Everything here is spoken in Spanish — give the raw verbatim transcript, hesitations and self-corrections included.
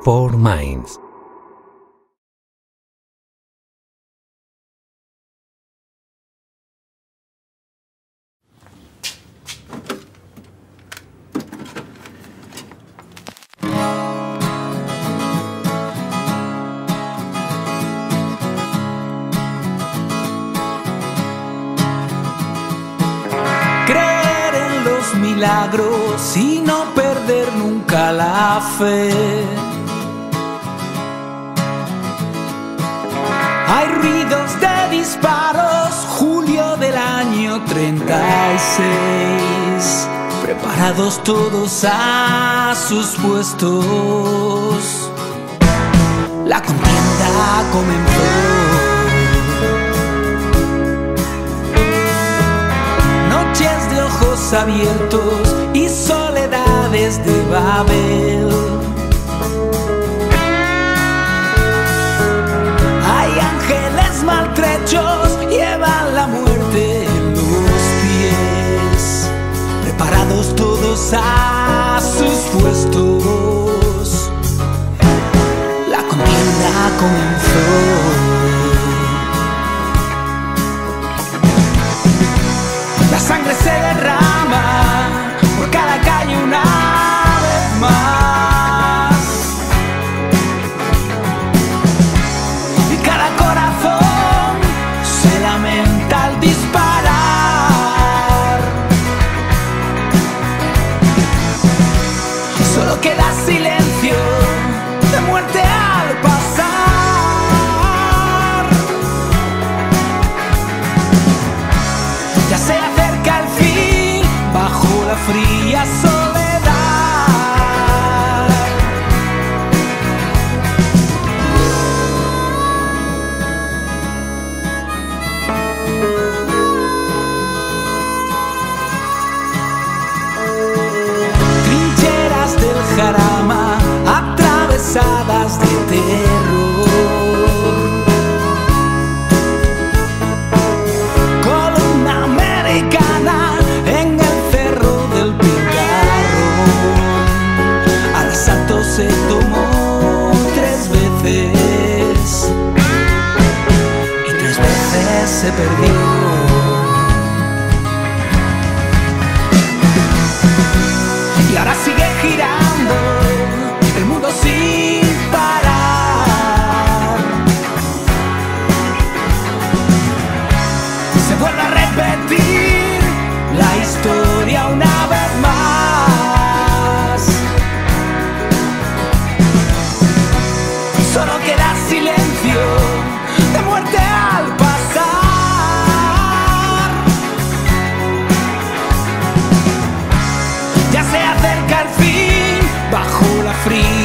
Sport Minds. Creer en los milagros y no perder nunca la fe. Hay ruidos de disparos, julio del año treinta y seis. Preparados todos a sus puestos. La contienda comenzó. Noches de ojos abiertos y soledades de Babel. Hay ángeles maltrechos, llevan la muerte en los pies. Preparados todos a sus puestos. La contienda comenzó. La sangre se derrama por cada calle una vez más. Y cada corazón se lamenta al disparar. Solo queda silencio de muerte al pasar. Ya se acerca el fin bajo la fría soledad. Trincheras del Jarama atravesadas de terror. Columna americana en el cerro del Picarrón. Al asalto se tomó tres veces y tres veces se perdió. Y ahora sigue girando el mundo sin parar. Se vuelve a repetir la historia una vez más. Solo queda silencio de muerte al pasar. Ya se acerca el fin bajo la fría